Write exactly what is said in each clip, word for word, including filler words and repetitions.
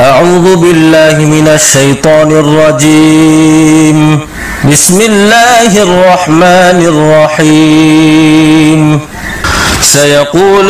أعوذ بالله من الشيطان الرجيم. بسم الله الرحمن الرحيم. سيقول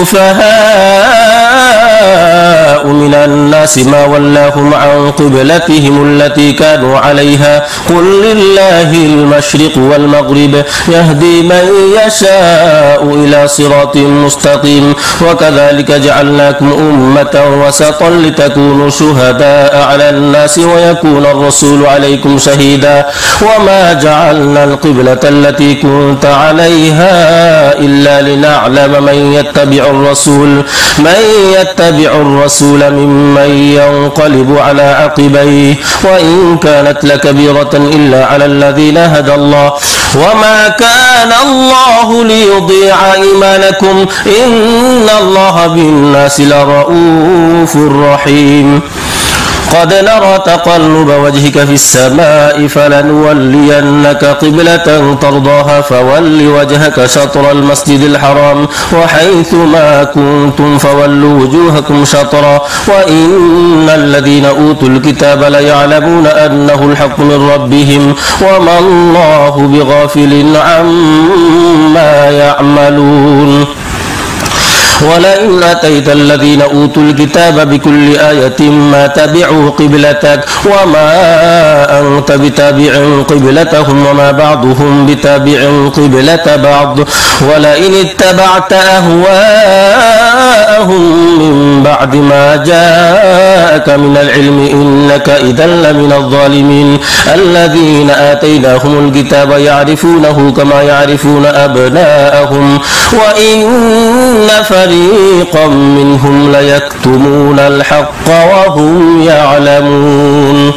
السفهاء من الناس ما ولاهم عن قبلتهم التي كانوا عليها قل لله المشرق والمغرب يهدي من يشاء إلى صراط مستقيم وكذلك جعلناكم أمة وسطا لتكونوا شهداء على الناس ويكون الرسول عليكم شهيدا وما جعلنا القبلة التي كنت عليها إلا لنعلم من يتبع الرسول من يتبع الرسول ممن ينقلب على عقبيه وإن كانت لكبيرة إلا على الذين هدى الله وما كان الله ليضيع إيمانكم إن الله بالناس لرؤوف رحيم. قد نرى تقلب وجهك في السماء فلنولينك قبلة ترضاها فول وجهك شطر المسجد الحرام وحيث ما كنتم فولوا وجوهكم شطرا وإن الذين أوتوا الكتاب ليعلمون أنه الحق من ربهم وما الله بغافل عما يعملون. ولئن أتيت الذين أوتوا الكتاب بكل آية ما تبعوا قبلتك وما أنت بتابع قبلتهم وما بعضهم بتابع قبلة بعض ولئن اتبعت أهواءهم من بعد ما جاءك من العلم إنك إذا لمن الظالمين. الذين آتيناهم الكتاب يعرفونه كما يعرفون أبناءهم وإن فريقا منهم ليكتمون الحق وهم يعلمون.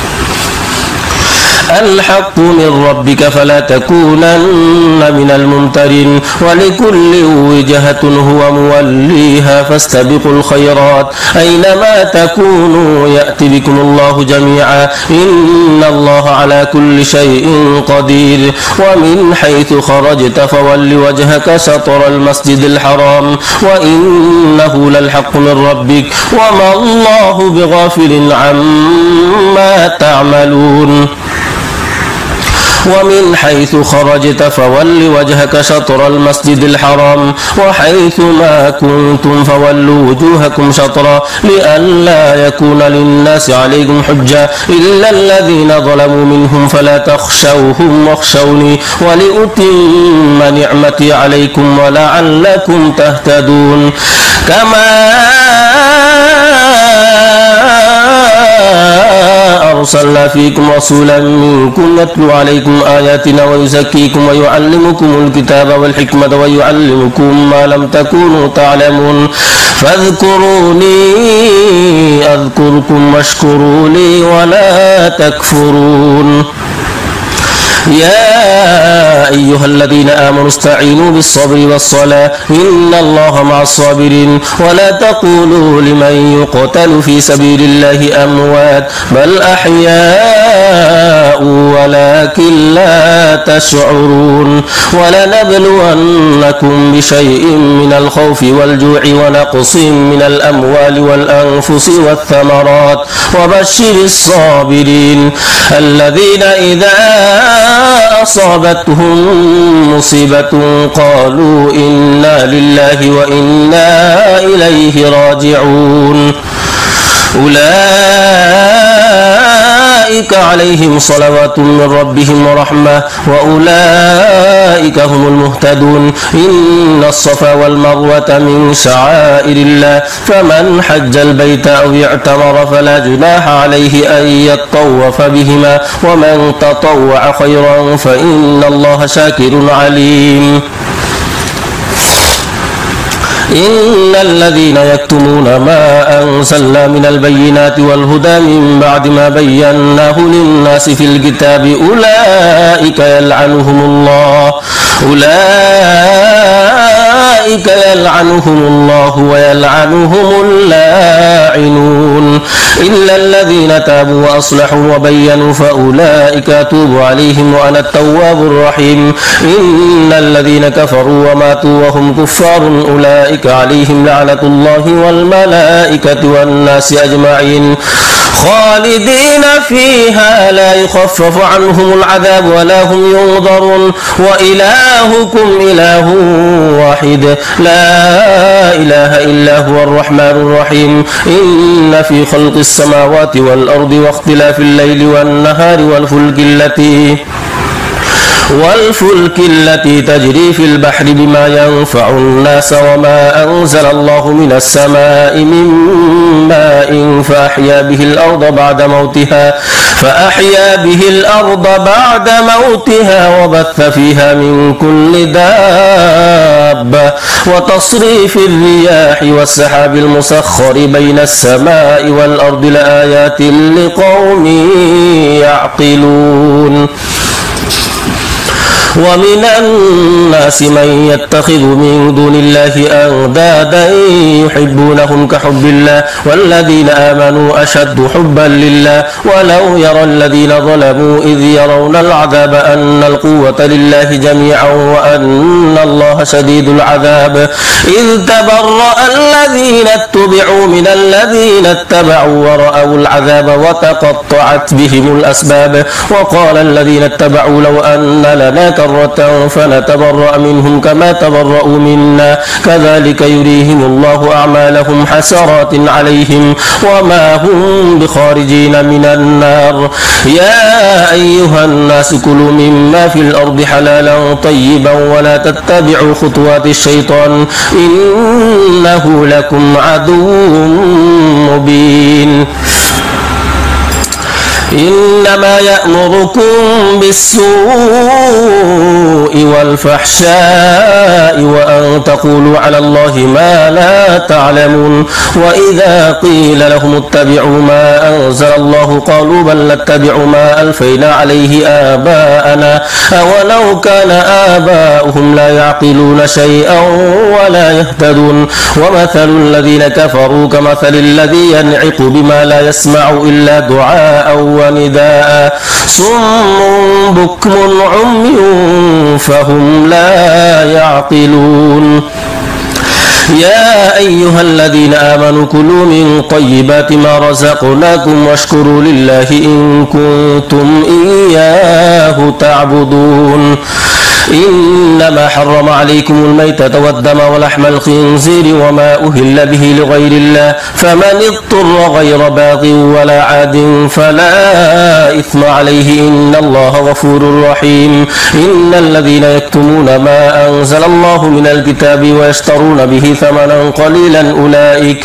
الحق من ربك فلا تكونن من الممترين ولكل وجهة هو موليها فاستبقوا الخيرات أينما تكونوا يأتي بكم الله جميعا إن الله على كل شيء قدير. ومن حيث خرجت فول وجهك شطر المسجد الحرام وإنه للحق من ربك وما الله بغافل عما تعملون. ومن حيث خرجت فول وجهك شطر المسجد الحرام وحيث ما كنتم فولوا وجوهكم شطرا لئلا يكون للناس عليكم حجة إلا الذين ظلموا منهم فلا تخشوهم واخشوني ولأتم نعمتي عليكم ولعلكم تهتدون. كما أرسلنا فيكم رسولا منكم يتلو عليكم آياتنا ويزكيكم ويعلمكم الكتاب والحكمة ويعلمكم ما لم تكونوا تعلمون فاذكروني أذكركم واشكروا لي ولا تكفرون. يا أيها الذين آمنوا استعينوا بالصبر والصلاة إن الله مع الصابرين ولا تقولوا لمن يقتل في سبيل الله أموات بل أحياء ولكن لا تشعرون. ولنبلونكم بشيء من الخوف والجوع ونقص من الأموال والأنفس والثمرات وبشر الصابرين الذين إذا أصابتهم مصيبة قالوا إنا لله وإنا إليه راجعون. أولئك عليهم صلوات من ربهم ورحمة وأولئك هم المهتدون. إن الصفا والمروة من شعائر الله فمن حج البيت أو اعتمر فلا جناح عليه أن يطوف بهما ومن تطوع خيرا فإن الله شاكر عليم. إن الذين يكتمون ما أنزلنا من البينات والهدى من بعد ما بيناه للناس في الكتاب أولئك يلعنهم الله أولئك يلعنهم الله ويلعنهم اللاعنون. إلا الذين تابوا وأصلحوا وبينوا فأولئك أتوب عليهم وأنا التواب الرحيم. إن الذين كفروا وماتوا وهم كفار أولئك عليهم لعنة الله والملائكة والناس أجمعين خالدين فيها لا يخفف عنهم العذاب ولا هم ينظرون وإلهكم إله واحد لا إله إلا هو الرحمن الرحيم. إن في خلق السماوات والأرض واختلاف الليل والنهار والفلك التي والفلك التي تجري في البحر بما ينفع الناس وما أنزل الله من السماء من ماء فأحيا به الأرض بعد موتها فأحيا به الأرض بعد موتها وبث فيها من كل دابة وتصريف الرياح والسحاب المسخر بين السماء والأرض لآيات لقوم يعقلون. ومن الناس من يتخذ من دون الله أندادا يحبونهم كحب الله والذين آمنوا أشد حبا لله ولو يرى الذين ظلموا إذ يرون العذاب أن القوة لله جميعا وأن الله شديد العذاب إذ تبرأ الذين اتبعوا من الذين اتبعوا ورأوا العذاب وتقطعت بهم الأسباب وقال الذين اتبعوا لو أن لنا كرة فنتبرأ منهم كما تبرأوا منا كذلك يريهم الله أعمالهم حسرات عليهم وما هم بخارجين من النار. يا أيها الناس كلوا مما في الأرض حلالا طيبا ولا تتبعوا خطوات الشيطان إنه لكم عدو مبين. إنما يأمركم بالسوء والفحشاء وأن تقولوا على الله ما لا تعلمون وإذا قيل لهم اتبعوا ما أنزل الله قالوا بل نتبع ما ألفينا عليه آباءنا أولو كان آباؤهم لا يعقلون شيئا ولا يهتدون ومثل الذين كفروا كمثل الذي ينعق بما لا يسمع إلا دعاء ونداء صم بكم عمي فهم لا يعقلون. يا أيها الذين آمنوا كلوا من طيبات ما رزقناكم واشكروا لله إن كنتم إياه تعبدون. إنما حرم عليكم الميتة والدم ولحم الخنزير وما أهل به لغير الله فمن اضطر غير باغ ولا عاد فلا إثم عليه إن الله غفور رحيم. إن الذين يكتمون ما أنزل الله من الكتاب ويشترون به ثمنا قليلا أولئك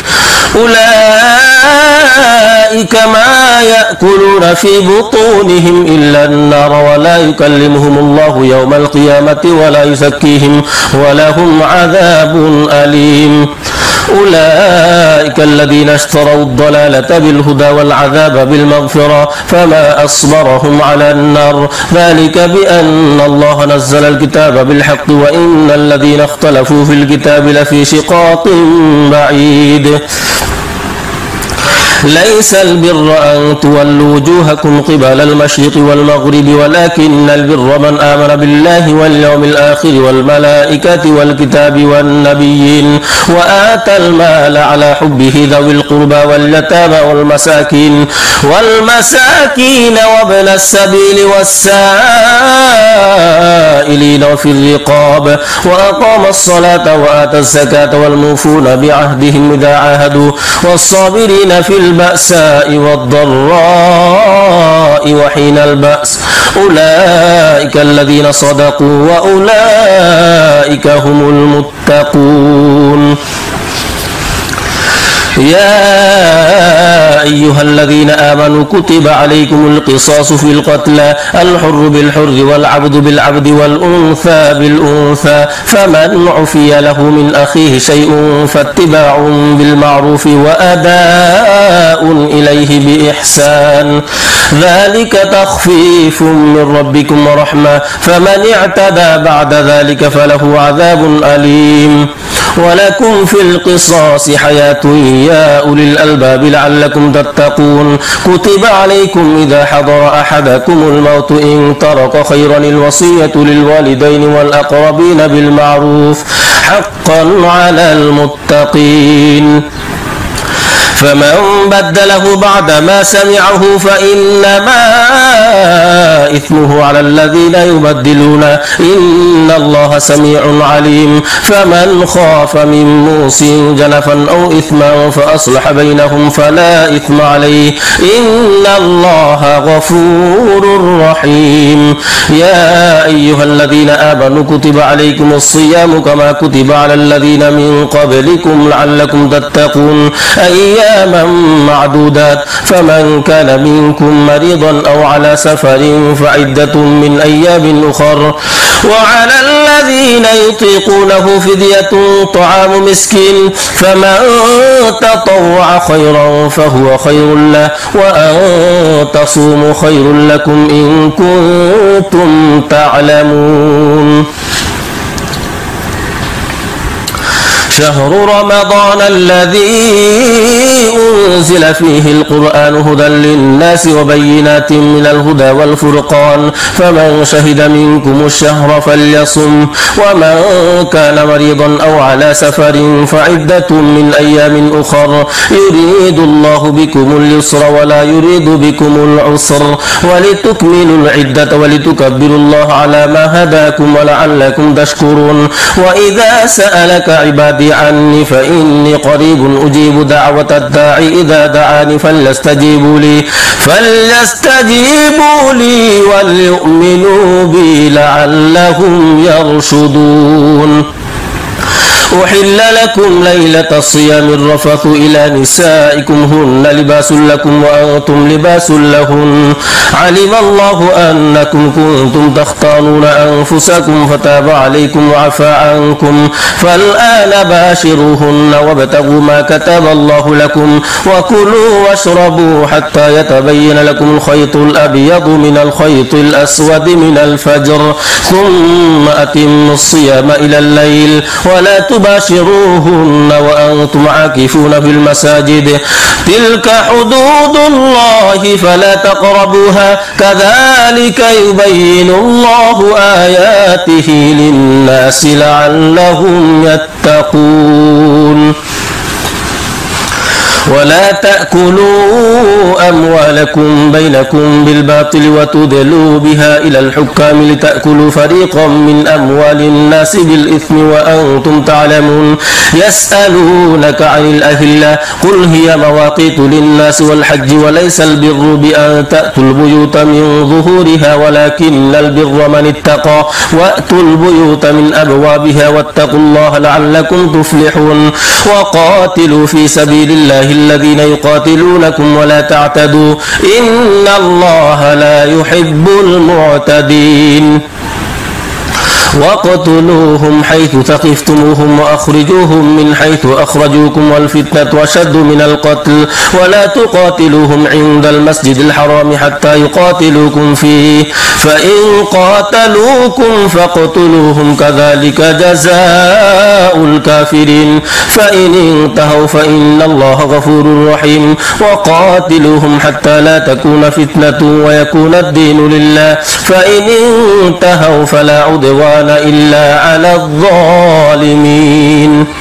أولئك ما يأكلون في بطونهم إلا النار ولا يكلمهم الله يوم القيامة ولا يزكيهم ولهم عذاب أليم. أولئك الذين اشتروا الضلالة بالهدى والعذاب بالمغفرة فما أصبرهم على النار ذلك بأن الله نزل الكتاب بالحق وإن الذين اختلفوا في الكتاب لفي شقاق بعيد. ليس البر أن تولوا وجوهكم قبل المشرق والمغرب ولكن البر من آمن بالله واليوم الآخر والملائكة والكتاب والنبيين وآتى المال على حبه ذوي القربى واليتامى والمساكين والمساكين وابن السبيل والسائلين وفي الرقاب وأقام الصلاة وآتى الزكاة والموفون بعهدهم إذا عاهدوا والصابرين في البأساء والضراء وحين البأس أولئك الذين صدقوا وأولئك هم المتقون. يا أيها الذين آمنوا كتب عليكم القصاص في القتلى الحر بالحر والعبد بالعبد والأنثى بالأنثى فمن عفي له من أخيه شيء فاتباع بالمعروف وأداء إليه بإحسان ذلك تخفيف من ربكم ورحمة فمن اعتدى بعد ذلك فله عذاب أليم. ولكم في القصاص حياة يا أولي الألباب لعلكم تتقون كتب عليكم إذا حضر أحدكم الموت إن ترك خيرا الوصية للوالدين والأقربين بالمعروف حقا على المتقين فمن بدله بعدما سمعه فإنما إثمه على الذين يبدلون إن الله سميع عليم فمن خاف من موص جنفا أو إثما فأصلح بينهم فلا إثم عليه إن الله غفور رحيم يا أيها الذين آمنوا كتب عليكم الصيام كما كتب على الذين من قبلكم لعلكم تتقون أيام أياما معدودات فمن كان منكم مريضا أو على سفر فعدة من أيام أخر وعلى الذين يطيقونه فدية طعام مسكين فمن تطوع خيرا فهو خير له وأن تصوموا خير لكم إن كنتم تعلمون شهر رمضان الذي أنزل فيه القرآن هدى للناس وبينات من الهدى والفرقان فمن شهد منكم الشهر فليصم ومن كان مريضا أو على سفر فعدة من أيام أخر يريد الله بكم اليسر ولا يريد بكم العسر ولتكملوا العدة ولتكبروا الله على ما هداكم ولعلكم تشكرون وإذا سألك عبادي عني فإني قريب أجيب دعوة الداعي إذا دعاني فليستجيبوا لي فليستجيبوا لي وليؤمنوا بي لعلهم يرشدون أحل لكم ليلة الصيام الرفث إلى نسائكم هن لباس لكم وأنتم لباس لهن علم الله أنكم كنتم تختانون أنفسكم فتاب عليكم وعفى عنكم فالآن باشروهن وابتغوا ما كتب الله لكم وكلوا واشربوا حتى يتبين لكم الخيط الأبيض من الخيط الأسود من الفجر ثم أتموا الصيام إلى الليل ولا تباشروهن وأنتم عاكفون في المساجد تلك حدود الله فلا تقربوها كذلك يبين الله آياته للناس لعلهم يتقون ولا تأكلوا أموالكم بينكم بالباطل وتدلوا بها إلى الحكام لتأكلوا فريقا من أموال الناس بالإثم وأنتم تعلمون يسألونك عن الأهلة قل هي مواقيت للناس والحج وليس البر بأن تأتوا البيوت من ظهورها ولكن البر من اتقى وأتوا البيوت من أبوابها واتقوا الله لعلكم تفلحون وقاتلوا في سبيل الله الذين يقاتلونكم ولا تعتدوا إن الله لا يحب المعتدين واقتلوهم حيث ثقفتموهم وأخرجوهم من حيث أخرجوكم والفتنة أشد من القتل ولا تقاتلوهم عند المسجد الحرام حتى يقاتلوكم فيه فإن قاتلوكم فاقتلوهم كذلك جزاء الكافرين فإن انتهوا فإن الله غفور رحيم وقاتلوهم حتى لا تكون فتنة ويكون الدين لله فإن انتهوا فلا عدوان إلا على الظالمين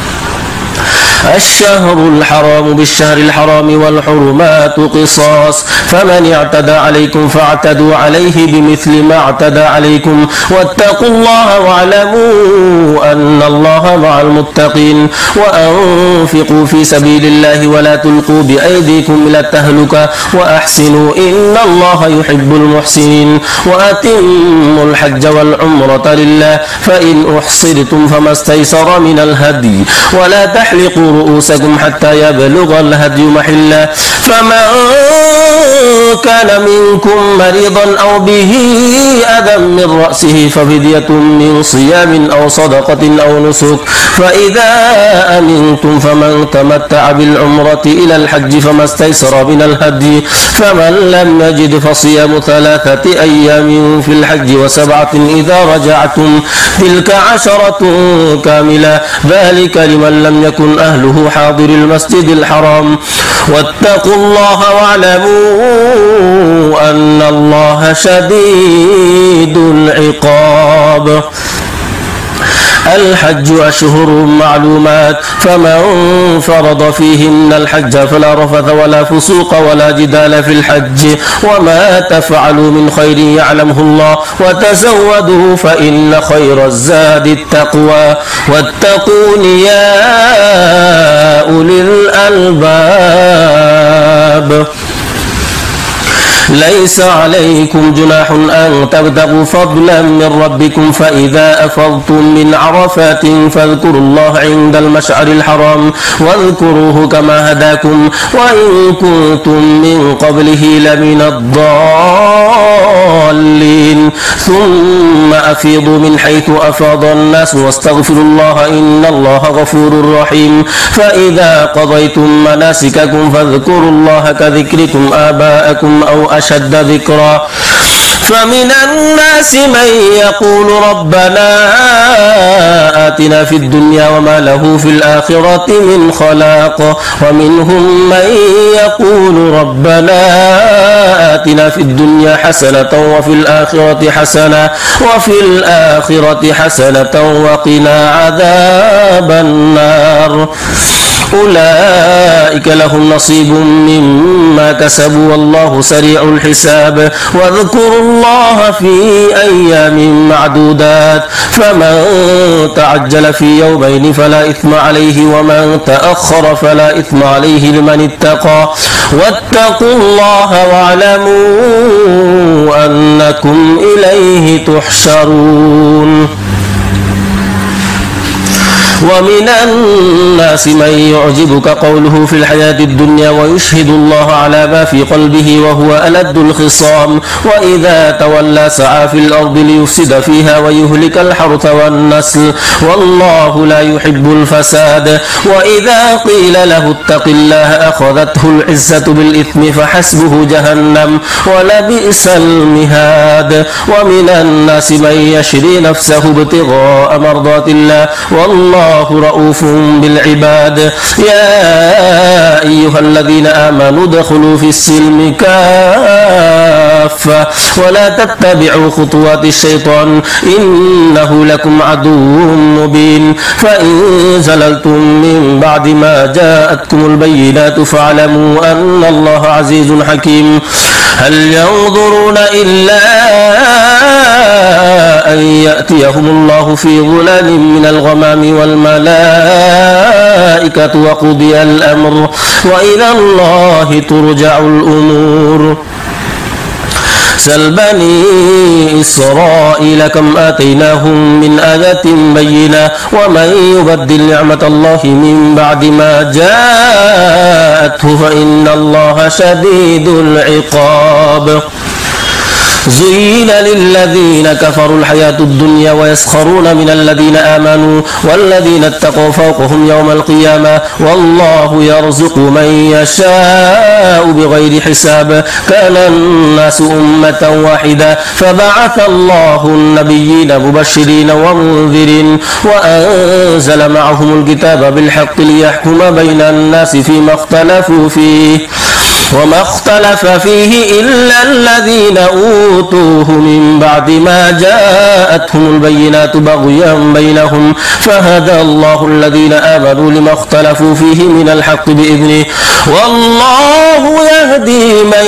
الشهر الحرام بالشهر الحرام والحرمات قصاص فمن اعتدى عليكم فاعتدوا عليه بمثل ما اعتدى عليكم واتقوا الله واعلموا أن الله مع المتقين وأنفقوا في سبيل الله ولا تلقوا بأيديكم إلى التهلكة وأحسنوا إن الله يحب المحسنين وأتموا الحج والعمرة لله فإن أحصرتم فما استيسر من الهدي ولا تحلقوا رؤوسكم حتى يبلغ الهدي محله فمن كان منكم مريضا أو به أذى من رأسه ففدية من صيام أو صدقة أو نسك فإذا أمنتم فمن تمتع بالعمرة إلى الحج فما استيسر من الهدي فمن لم يجد فصيام ثلاثة أيام في الحج وسبعة إذا رجعتم تلك عشرة كاملة ذلك لمن لم يكن أهله حاضر المسجد الحرام واتقوا الله واعلموا أن الله شديد العقاب. الحج أشهر معلومات فمن فرض فيهن الحج فلا رفث ولا فسوق ولا جدال في الحج وما تفعلوا من خير يعلمه الله وتزودوا فإن خير الزاد التقوى واتقون يا أولي الألباب. ليس عليكم جناح أن تبتغوا فضلا من ربكم فإذا أفضتم من عرفات فاذكروا الله عند المشعر الحرام واذكروه كما هداكم وإن كنتم من قبله لمن الضالين ثم أفيضوا من حيث أفاض الناس واستغفروا الله إن الله غفور رحيم. فإذا قضيتم مناسككم فاذكروا الله كذكركم آباءكم أو أشد ذكرا فمن الناس من يقول ربنا آتنا في الدنيا وما له في الآخرة من خلاق ومنهم من يقول ربنا آتنا في الدنيا حسنة وفي الآخرة حسنة وفي الآخرة حسنة وقنا عذاب النار. أولئك لهم نصيب مما كسبوا والله سريع الحساب. واذكروا الله في أيام معدودات فمن تعجل في يومين فلا إثم عليه ومن تأخر فلا إثم عليه لمن اتقى واتقوا الله واعلموا أنكم إليه تحشرون. ومن الناس من يعجبك قوله في الحياة الدنيا ويشهد الله على ما في قلبه وهو ألد الخصام وإذا تولى سعى في الأرض ليفسد فيها ويهلك الحرث والنسل والله لا يحب الفساد. وإذا قيل له اتق الله أخذته العزة بالإثم فحسبه جهنم ولبئس المهاد. ومن الناس من يشري نفسه ابتغاء مرضات الله والله رؤوف بالعباد. يا أيها الذين آمنوا ادخلوا في السلم كافة ولا تتبعوا خطوات الشيطان إنه لكم عدو مبين. فإن زللتم من بعد ما جاءتكم البينات فاعلموا أن الله عزيز حكيم. هل ينظرون إلا أن يأتيهم الله في ظلال من الغمام والملائكة وقضي الأمر وإلى الله ترجع الأمور. سل بني إسرائيل كم آتيناهم من آية بينة ومن يبدل نعمة الله من بعد ما جاءته فإن الله شديد العقاب. زين للذين كفروا الحياة الدنيا ويسخرون من الذين آمنوا والذين اتقوا فوقهم يوم القيامة والله يرزق من يشاء بغير حساب. كان الناس أمة واحدة فبعث الله النبيين مبشرين ومنذرين وأنزل معهم الكتاب بالحق ليحكم بين الناس فيما اختلفوا فيه وما اختلف فيه إلا الذين أوتوه من بعد ما جاءتهم البينات بغيا بينهم فهدى الله الذين آمنوا لما اختلفوا فيه من الحق بإذنه والله يهدي من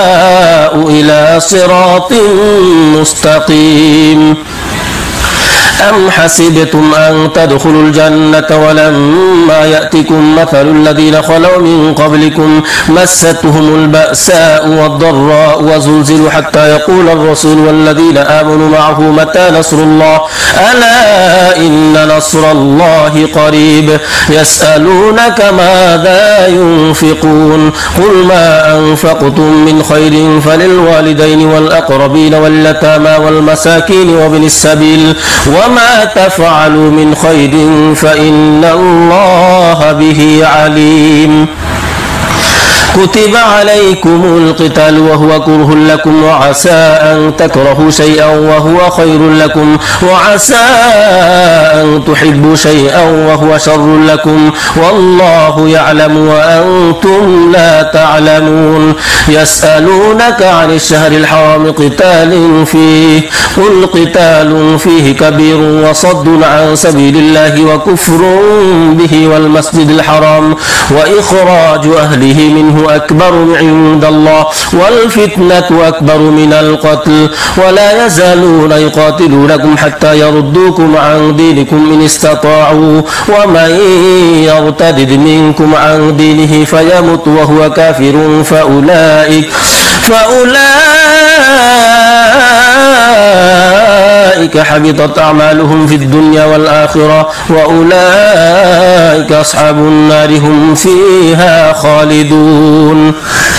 يشاء إلى صراط مستقيم. أم حسبتم أن تدخلوا الجنة ولما يأتكم مثل الذين خلوا من قبلكم مستهم البأساء والضراء وزلزلوا حتى يقول الرسول والذين آمنوا معه متى نصر الله ألا إن نصر الله قريب يسألونك ماذا ينفقون قل ما أنفقتم من خير فللوالدين والأقربين واليتامى والمساكين وابن السبيل وما تفعلوا من خير فإن الله به عليم كتب عليكم القتال وهو كره لكم وعسى أن تكرهوا شيئا وهو خير لكم وعسى أن تحبوا شيئا وهو شر لكم والله يعلم وأنتم لا تعلمون يسألونك عن الشهر الحرام قتال فيه قل قتال فيه كبير وصد عن سبيل الله وكفر به والمسجد الحرام وإخراج أهله منه أكبر عند الله والفتنة أكبر من القتل ولا يزالون يقاتلونكم حتى يردوكم عن دينكم إن استطاعوا ومن يرتد منكم عن دينه فيمت وهو كافر فأولئك فأولئك حبطت أعمالهم في الدنيا والآخرة وأولئك أصحاب النار هم فيها خالدون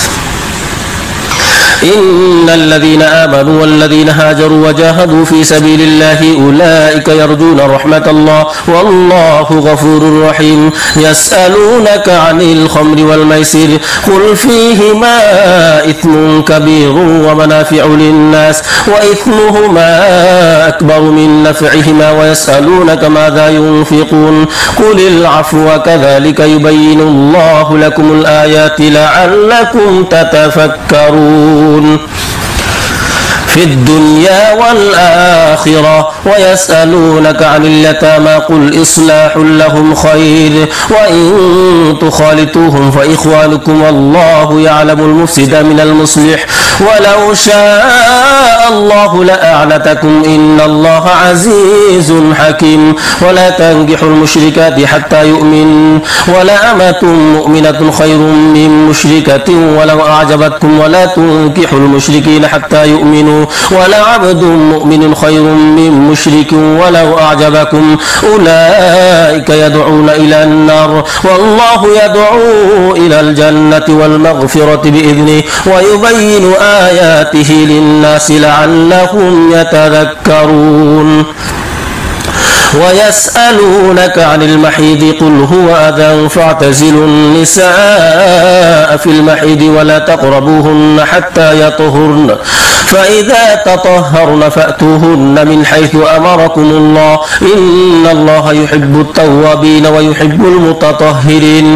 إن الذين آمنوا والذين هاجروا وجاهدوا في سبيل الله أولئك يرجون رحمة الله والله غفور رحيم يسألونك عن الخمر والميسر قل فيهما إثم كبير ومنافع للناس وإثمهما أكبر من نفعهما ويسألونك ماذا ينفقون قل العفو كذلك يبين الله لكم الآيات لعلكم تتفكرون في الدنيا والآخرة ويسألونك عن اليتامى قل إصلاح لهم خير وإن تخالطوهم فإخوانكم والله يعلم المفسد من المصلح ولو شاء الله لأعنتكم إن الله عزيز حكيم ولا تنكحوا المشركات حتى يؤمن ولا أمة مؤمنة خير من مشركة ولو أعجبتكم ولا تنكحوا المشركين حتى يؤمنوا ولا عبد مؤمن خير من مشرك ولو أعجبكم أولئك يدعون إلى النار والله يدعو إلى الجنة والمغفرة بإذنه ويبين آياته للناس لعلهم يتذكرون ويسألونك عن المحيض قل هو أذى فاعتزلوا النساء في المحيض ولا تقربوهن حتى يطهرن فإذا تطهرن فأتوهن من حيث أمركم الله إن الله يحب التوابين ويحب المتطهرين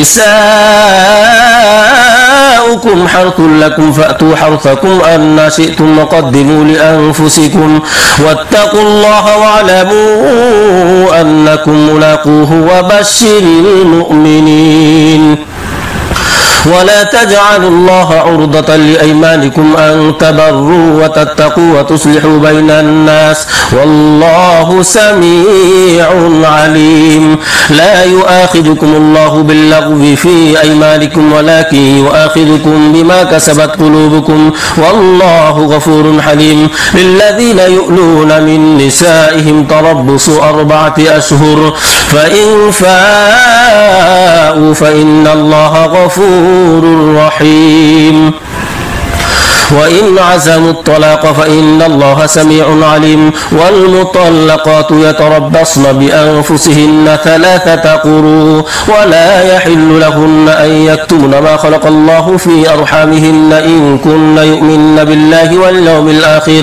نساؤكم حرث لكم فأتوا حرثكم أن شئتم وقدموا لأنفسكم واتقوا الله واعلموا أنكم ملاقوه وبشر المؤمنين ولا تجعلوا الله عرضة لأيمانكم أن تبروا وتتقوا وتصلحوا بين الناس والله سميع عليم لا يؤاخذكم الله باللغو في أيمانكم ولكن يؤاخذكم بما كسبت قلوبكم والله غفور حليم للذين يؤلون من نسائهم تربص أربعة أشهر فإن فاءوا فإن الله غفور رحيم وإن عزموا الطلاق فإن الله سميع عليم والمطلقات يتربصن بأنفسهن ثلاثة قروء ولا يحل لهن أن يكتمن ما خلق الله في أرحامهن إن كن يؤمن بالله واليوم الآخر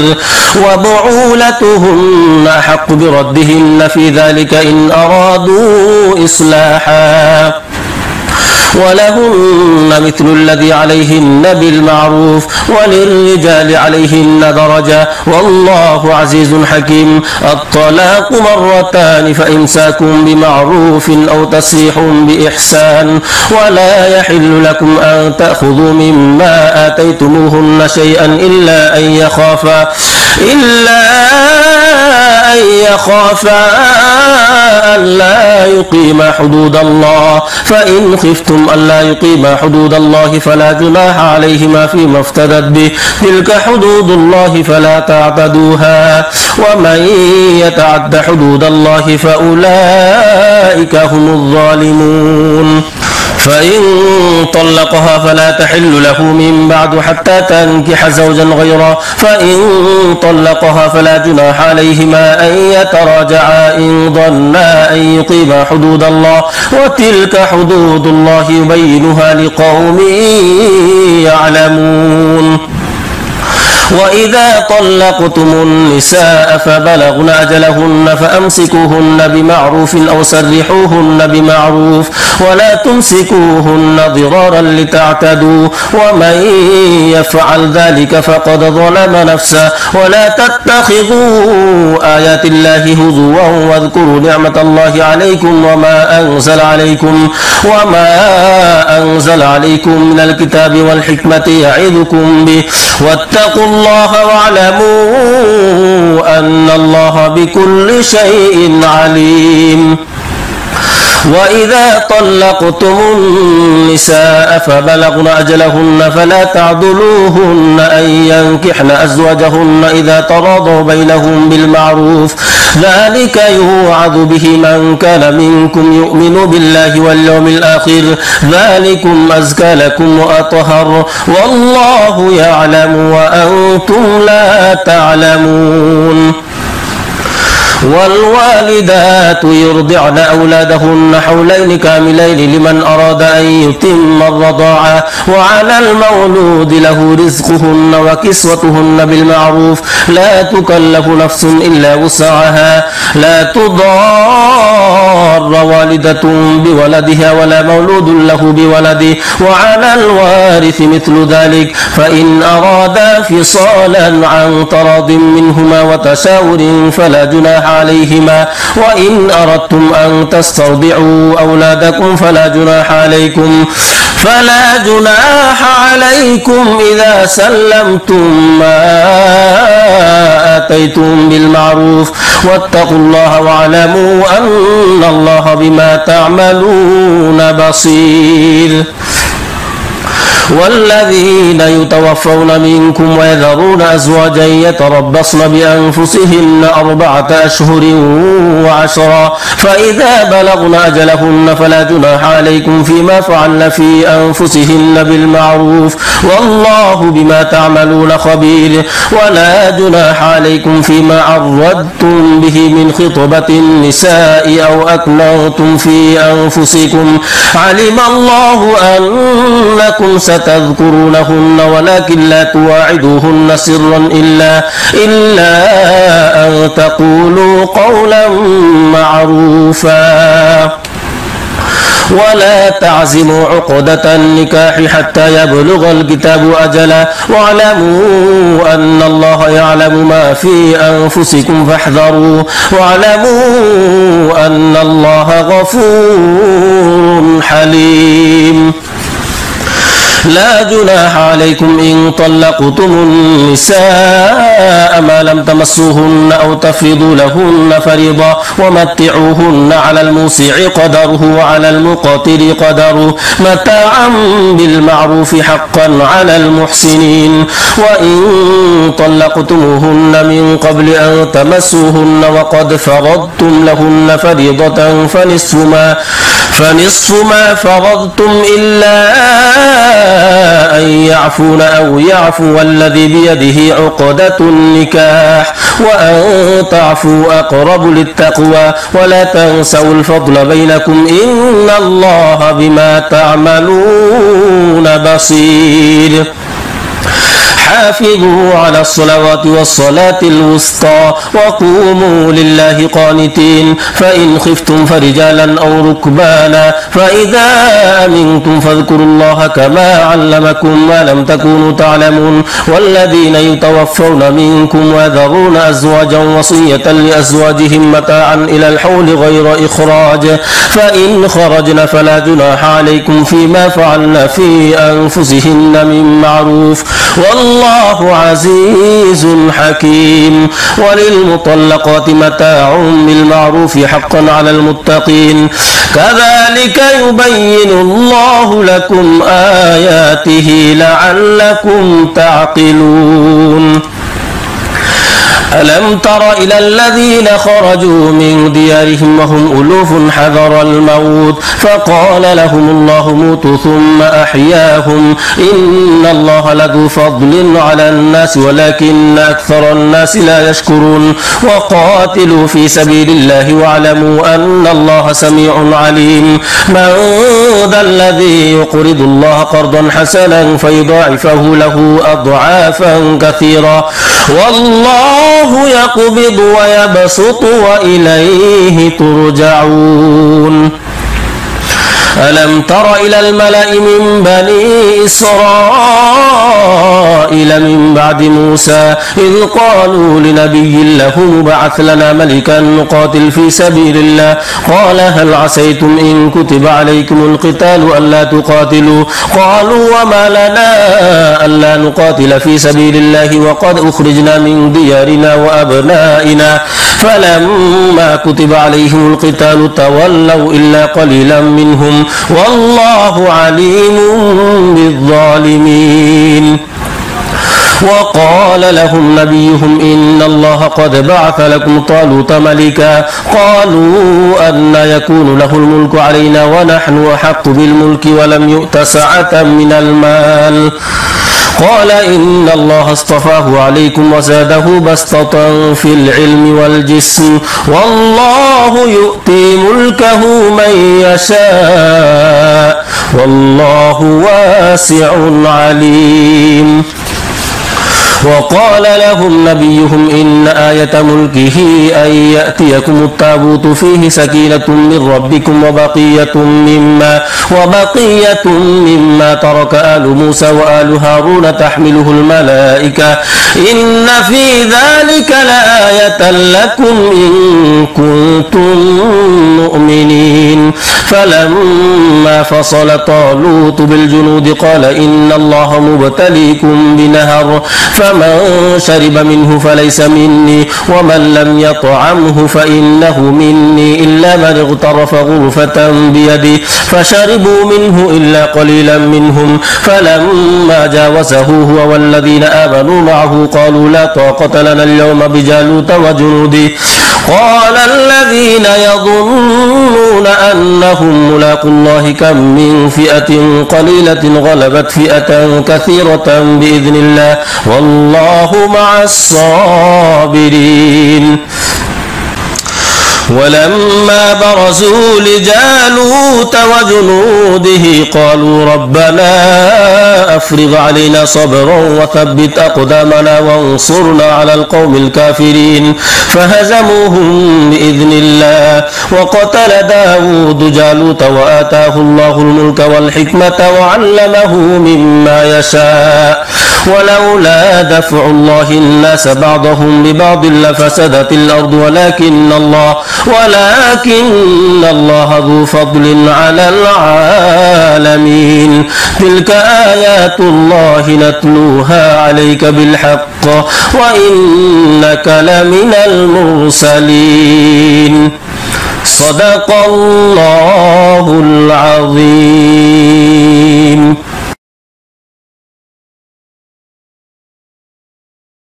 وبعولتهن أحق بردهن في ذلك إن أرادوا إصلاحا ولهن مثل الذي عليهن بالمعروف وللرجال عليهن درجة والله عزيز حكيم الطلاق مرتان فإمساك بمعروف أو تسريح بإحسان ولا يحل لكم أن تأخذوا مما آتيتموهن شيئا إلا أن يخافا إلا أن يخافا ألا يقيما حدود الله فإن خفتم ألا يقيما حدود الله فلا جناح عليهما فيما افتدت به تلك حدود الله فلا تعتدوها ومن يتعد حدود الله فأولئك هم الظالمون فإن طلقها فلا تحل له من بعد حتى تنكح زوجا غيره فإن طلقها فلا جناح عليهما أن يتراجعا إن ظنا أن يقيما حدود الله وتلك حدود الله يبينها لقوم يعلمون وإذا طلقتم النساء فبلغن أجلهن فأمسكوهن بمعروف أو سرحوهن بمعروف ولا تمسكوهن ضرارا لتعتدوا ومن يفعل ذلك فقد ظلم نفسه ولا تتخذوا آيات الله هزوا واذكروا نعمة الله عليكم وما أنزل عليكم وما أنزل عليكم من الكتاب والحكمة يعظكم به واتقوا الله واعلموا أن الله بكل شيء عليم وإذا طلقتم النساء فبلغن أجلهن فلا تعضلوهن أن ينكحن أزواجهن إذا تراضوا بينهم بالمعروف ذلك يوعظ به من كان منكم يؤمن بالله واليوم الآخر ذلكم أزكى لكم وأطهر والله يعلم وأنتم لا تعلمون والوالدات يرضعن أولادهن حولين كاملين لمن أراد أن يتم الرضاعة وعلى المولود له رزقهن وكسوتهن بالمعروف لا تكلف نفس إلا وسعها لا تضار والدة بولدها ولا مولود له بولده وعلى الوارث مثل ذلك فإن أرادا فصالا عن تراض منهما وتشاور فلا جناح عليهما وإن أردتم أن تسترضعوا أولادكم فلا جناح عليكم فلا جناح عليكم إذا سلمتم ما آتيتم بالمعروف واتقوا الله واعلموا أن الله بما تعملون بصير والذين يتوفون منكم ويذرون أزواجا يتربصن بأنفسهن أربعة أشهر وعشرا فإذا بلغن أجلهن فلا جناح عليكم فيما فعلن في أنفسهن بالمعروف والله بما تعملون خبير ولا جناح عليكم فيما عرضتم به من خطبة النساء أو أكننتم في أنفسكم علم الله أنكم ستذكرونهن ولكن لا تواعدوهن سرا إلا, إلا أن تقولوا قولا معروفا ولا تعزموا عقدة النكاح حتى يبلغ الكتاب أجله واعلموا أن الله يعلم ما في أنفسكم فاحذروا واعلموا أن الله غفور حليم لا جناح عليكم إن طلقتم النساء ما لم تمسوهن أو تفرضوا لهن فريضة ومتعوهن على الموسع قدره وعلى المقتر قدره متاعا بالمعروف حقا على المحسنين وإن طلقتموهن من قبل أن تمسوهن وقد فرضتم لهن فريضة فنصف ما فنصف ما فرضتم إلا أن يعفون أو يعفو الذي بيده عقدة النكاح وأن تعفوا أقرب للتقوى ولا تنسوا الفضل بينكم إن الله بما تعملون بصير حافظوا على الصلوات والصلاة الوسطى وقوموا لله قانتين فإن خفتم فرجالا أو ركبانا فإذا أمنتم فاذكروا الله كما علمكم ما لم تكونوا تعلمون والذين يتوفون منكم ويذرون أزواجا وصية لأزواجهم متاعا إلى الحول غير إخراج فإن خرجن فلا جناح عليكم فيما فعلن في أنفسهن من معروف والله عزيز حكيم. وللمطلقات متاع بالمعروف حقا على المتقين كذلك يبين الله لكم آياته لعلكم تعقلون. ألم تر إلى الذين خرجوا من ديارهم وهم ألوف حذر الموت فقال لهم الله موتوا ثم أحياهم إن الله لذو فضل على الناس ولكن أكثر الناس لا يشكرون. وقاتلوا في سبيل الله واعلموا أن الله سميع عليم. من ذا الذي يقرض الله قرضا حسنا فيضاعفه له أضعافا كثيرا والله يقبض ويبسط وإليه ترجعون. ألم تر إلى الملأ من بني إسرائيل من بعد موسى إذ قالوا لنبي له ابعث لنا ملكا نقاتل في سبيل الله قال هل عسيتم إن كتب عليكم القتال ألا تقاتلوا قالوا وما لنا ألا نقاتل في سبيل الله وقد أخرجنا من ديارنا وأبنائنا فلما كتب عليهم القتال تولوا إلا قليلا منهم والله عليم بالظالمين. وقال لهم نبيهم إن الله قد بعث لكم طالوت ملكا قالوا أن يكون له الملك علينا ونحن أحق بالملك ولم يؤت سعة من المال قال إن الله اصطفاه عليكم وزاده بسطة في العلم والجسم والله يؤتي ملكه من يشاء والله واسع عليم. وقال لهم نبيهم إن آية ملكه أن يأتيكم التابوت فيه سكينة من ربكم وبقية مما وبقية مما ترك آل موسى وآل هارون تحمله الملائكة إن في ذلك لآية لكم إن كنتم مؤمنين. فلما فصل طالوت بالجنود قال إن الله مبتليكم بنهر فمن شرب منه فليس مني ومن لم يطعمه فإنه مني إلا من اغترف غرفة بيده فشربوا منه إلا قليلا منهم فلما جاوزه هو والذين آمنوا معه قالوا لا طاقة لنا اليوم بجالوت وجنوده قال الذين يظنون أنهم ملاقو الله كم من فئة قليلة غلبت فئة كثيرة بإذن الله والله مع الصابرين. ولما برزوا لجالوت وجنوده قالوا ربنا أفرغ علينا صبرا وثبت أقدامنا وانصرنا على القوم الكافرين فهزموهم بإذن الله. وقتل داود جالوت وآتاه الله الملك والحكمة وعلمه مما يشاء ولولا دفع الله الناس بعضهم ببعض لفسدت الأرض ولكن الله ولكن الله ذو فضل على العالمين. تلك آيات الله نتلوها عليك بالحق وإنك لمن المرسلين. صدق الله العظيم.